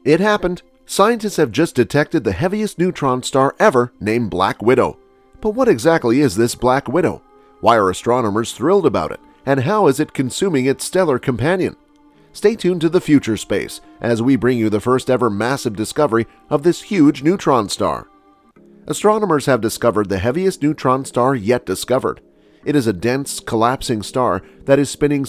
It happened! Scientists have just detected the heaviest neutron star ever, named Black Widow. But what exactly is this Black Widow? Why are astronomers thrilled about it? And how is it consuming its stellar companion? Stay tuned to the future space as we bring you the first ever massive discovery of this huge neutron star. Astronomers have discovered the heaviest neutron star yet discovered. It is a dense, collapsing star that is spinning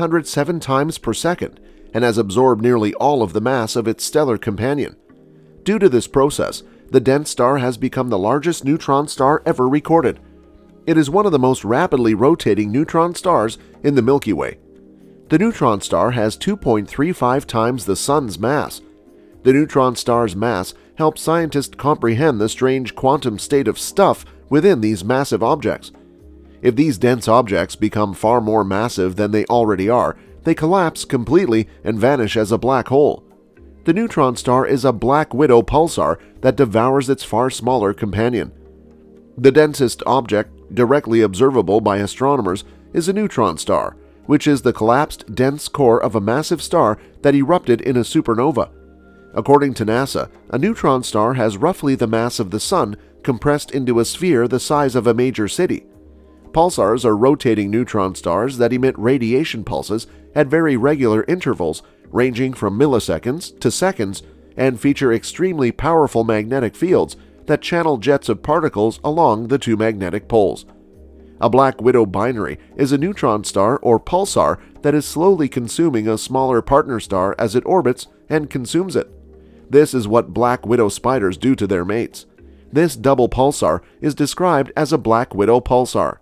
707 times per second and has absorbed nearly all of the mass of its stellar companion. Due to this process, the dense star has become the largest neutron star ever recorded. It is one of the most rapidly rotating neutron stars in the Milky Way. The neutron star has 2.35 times the Sun's mass. The neutron star's mass helps scientists comprehend the strange quantum state of stuff within these massive objects. If these dense objects become far more massive than they already are, they collapse completely and vanish as a black hole. The neutron star is a Black Widow pulsar that devours its far smaller companion. The densest object directly observable by astronomers is a neutron star, which is the collapsed dense core of a massive star that erupted in a supernova. According to NASA, a neutron star has roughly the mass of the Sun compressed into a sphere the size of a major city. Pulsars are rotating neutron stars that emit radiation pulses at very regular intervals ranging from milliseconds to seconds and feature extremely powerful magnetic fields that channel jets of particles along the two magnetic poles. A Black Widow binary is a neutron star or pulsar that is slowly consuming a smaller partner star as it orbits and consumes it. This is what Black Widow spiders do to their mates. This double pulsar is described as a Black Widow pulsar.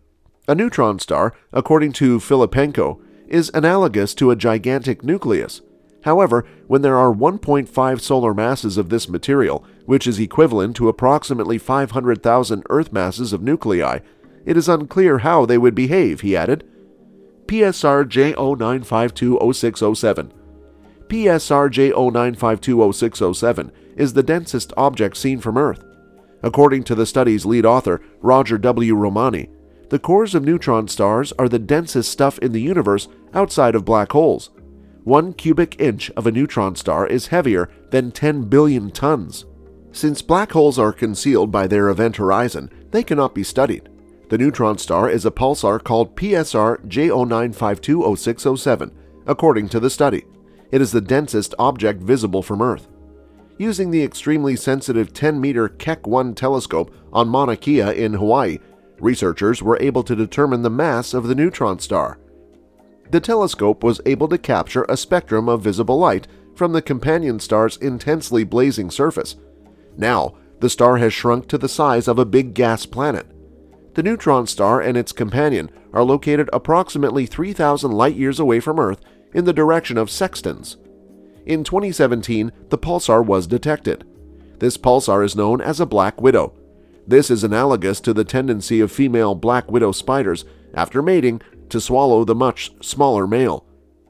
A neutron star, according to Filipenko, is analogous to a gigantic nucleus. However, when there are 1.5 solar masses of this material, which is equivalent to approximately 500,000 Earth masses of nuclei, it is unclear how they would behave, he added. PSR J09520607. PSR J09520607 is the densest object seen from Earth. According to the study's lead author, Roger W. Romani, the cores of neutron stars are the densest stuff in the universe outside of black holes. 1 cubic inch of a neutron star is heavier than 10 billion tons. Since black holes are concealed by their event horizon, they cannot be studied. The neutron star is a pulsar called PSR J09520607, according to the study. It is the densest object visible from Earth. Using the extremely sensitive 10-meter Keck 1 telescope on Mauna Kea in Hawaii, researchers were able to determine the mass of the neutron star. The telescope was able to capture a spectrum of visible light from the companion star's intensely blazing surface. Now, the star has shrunk to the size of a big gas planet. The neutron star and its companion are located approximately 3,000 light-years away from Earth in the direction of sextants. In 2017, the pulsar was detected. This pulsar is known as a Black Widow. This is analogous to the tendency of female Black Widow spiders, after mating, to swallow the much smaller male.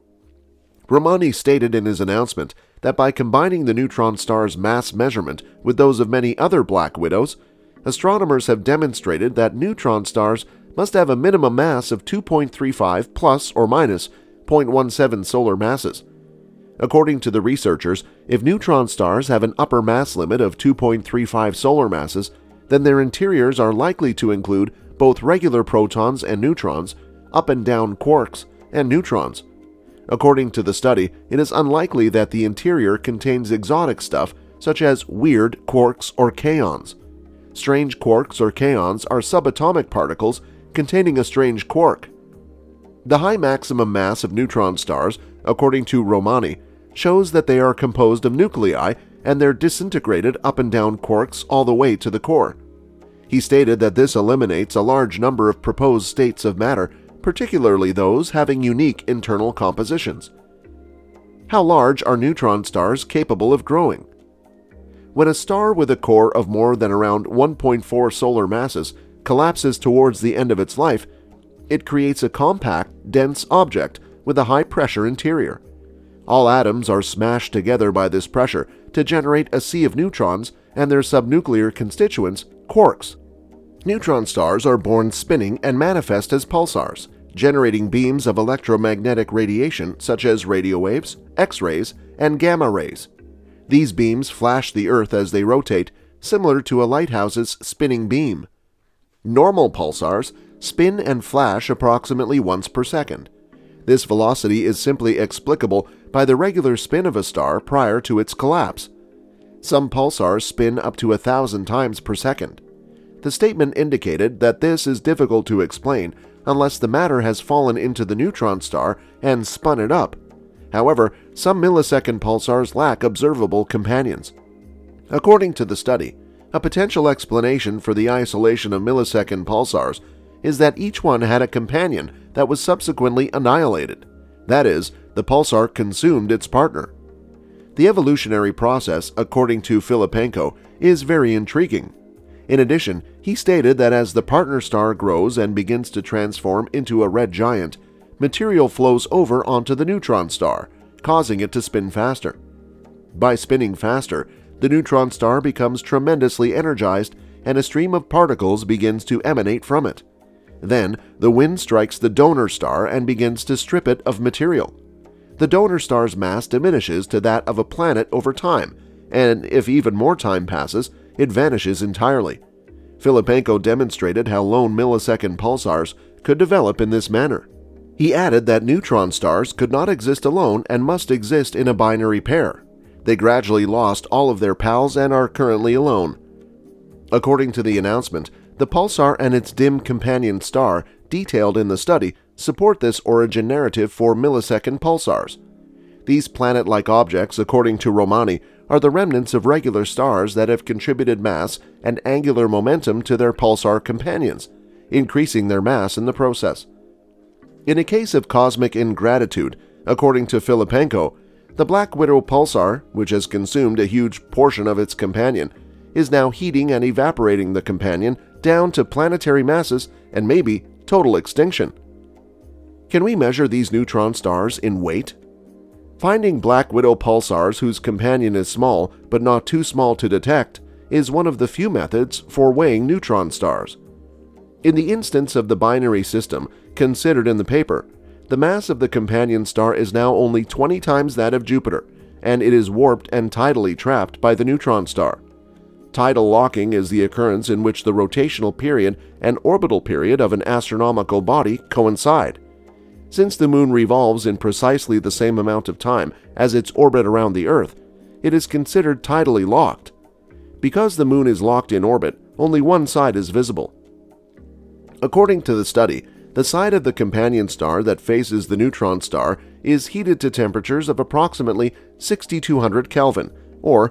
Romani stated in his announcement that by combining the neutron star's mass measurement with those of many other Black Widows, astronomers have demonstrated that neutron stars must have a minimum mass of 2.35 plus or minus 0.17 solar masses. According to the researchers, if neutron stars have an upper mass limit of 2.35 solar masses, then their interiors are likely to include both regular protons and neutrons, up and down quarks, and neutrons. According to the study, it is unlikely that the interior contains exotic stuff such as weird quarks or kaons. Strange quarks or kaons are subatomic particles containing a strange quark. The high maximum mass of neutron stars, according to Romani, shows that they are composed of nuclei and they're disintegrated up and down quarks all the way to the core. He stated that this eliminates a large number of proposed states of matter, particularly those having unique internal compositions. How large are neutron stars capable of growing? When a star with a core of more than around 1.4 solar masses collapses towards the end of its life, it creates a compact, dense object with a high-pressure interior. All atoms are smashed together by this pressure to generate a sea of neutrons and their subnuclear constituents, quarks. Neutron stars are born spinning and manifest as pulsars, generating beams of electromagnetic radiation such as radio waves, X-rays, and gamma rays. These beams flash the Earth as they rotate, similar to a lighthouse's spinning beam. Normal pulsars spin and flash approximately once per second. This velocity is simply explicable by the regular spin of a star prior to its collapse. Some pulsars spin up to 1,000 times per second. The statement indicated that this is difficult to explain unless the matter has fallen into the neutron star and spun it up. However, some millisecond pulsars lack observable companions. According to the study, a potential explanation for the isolation of millisecond pulsars is that each one had a companion that was subsequently annihilated. That is, the pulsar consumed its partner. The evolutionary process, according to Filipenko, is very intriguing. In addition, he stated that as the partner star grows and begins to transform into a red giant, material flows over onto the neutron star, causing it to spin faster. By spinning faster, the neutron star becomes tremendously energized and a stream of particles begins to emanate from it. Then, the wind strikes the donor star and begins to strip it of material. The donor star's mass diminishes to that of a planet over time, and if even more time passes, it vanishes entirely. Filipenko demonstrated how lone millisecond pulsars could develop in this manner. He added that neutron stars could not exist alone and must exist in a binary pair. They gradually lost all of their pals and are currently alone. According to the announcement, the pulsar and its dim companion star, detailed in the study, support this origin narrative for millisecond pulsars. These planet-like objects, according to Romani, are the remnants of regular stars that have contributed mass and angular momentum to their pulsar companions, increasing their mass in the process. In a case of cosmic ingratitude, according to Filipenko, the Black Widow pulsar, which has consumed a huge portion of its companion, is now heating and evaporating the companion down to planetary masses and maybe total extinction. Can we measure these neutron stars in weight? Finding Black Widow pulsars whose companion is small but not too small to detect is one of the few methods for weighing neutron stars. In the instance of the binary system considered in the paper, the mass of the companion star is now only 20 times that of Jupiter, and it is warped and tidally trapped by the neutron star. Tidal locking is the occurrence in which the rotational period and orbital period of an astronomical body coincide. Since the Moon revolves in precisely the same amount of time as its orbit around the Earth, it is considered tidally locked. Because the Moon is locked in orbit, only one side is visible. According to the study, the side of the companion star that faces the neutron star is heated to temperatures of approximately 6,200 Kelvin, or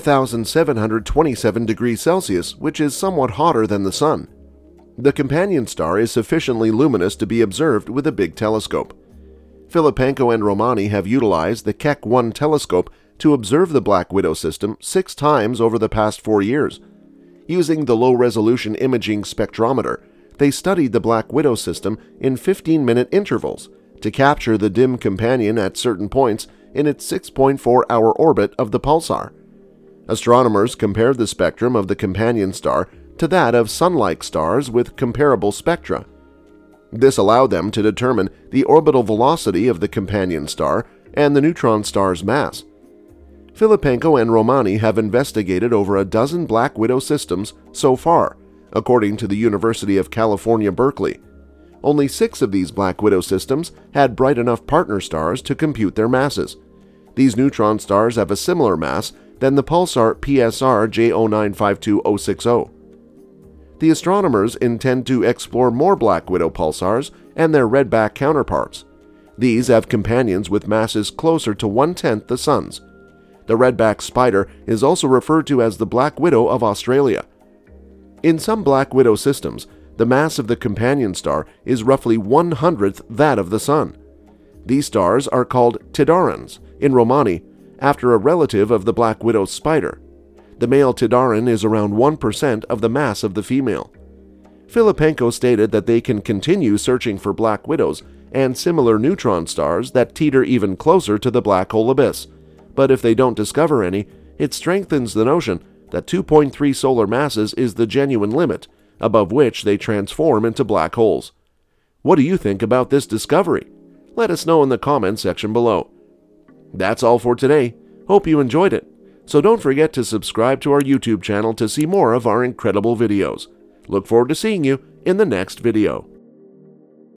5,727 degrees Celsius, which is somewhat hotter than the Sun. The companion star is sufficiently luminous to be observed with a big telescope. Filipenko and Romani have utilized the Keck 1 telescope to observe the Black Widow system 6 times over the past 4 years. Using the low-resolution imaging spectrometer, they studied the Black Widow system in 15-minute intervals to capture the dim companion at certain points in its 6.4-hour orbit of the pulsar. Astronomers compared the spectrum of the companion star to that of Sun-like stars with comparable spectra. This allowed them to determine the orbital velocity of the companion star and the neutron star's mass. Filipenko and Romani have investigated over a dozen Black Widow systems so far, according to the University of California, Berkeley. Only 6 of these Black Widow systems had bright enough partner stars to compute their masses. These neutron stars have a similar mass than the pulsar PSR J095260. The astronomers intend to explore more Black Widow pulsars and their redback counterparts. These have companions with masses closer to 1/10 the Sun's. The redback spider is also referred to as the Black Widow of Australia. In some Black Widow systems, the mass of the companion star is roughly 1/100th that of the Sun. These stars are called Tidarans in Romani, after a relative of the Black Widow spider. The male Tidaran is around 1% of the mass of the female. Filipenko stated that they can continue searching for Black Widows and similar neutron stars that teeter even closer to the black hole abyss, but if they don't discover any, it strengthens the notion that 2.3 solar masses is the genuine limit, above which they transform into black holes. What do you think about this discovery? Let us know in the comments section below. That's all for today. Hope you enjoyed it. So don't forget to subscribe to our YouTube channel to see more of our incredible videos. Look forward to seeing you in the next video.